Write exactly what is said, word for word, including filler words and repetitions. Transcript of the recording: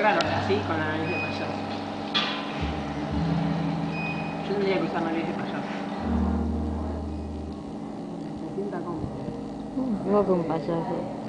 raro, así, con la nariz de payaso. Yo tendría que usar nariz de payaso. Me sienta cómodo. No con payaso.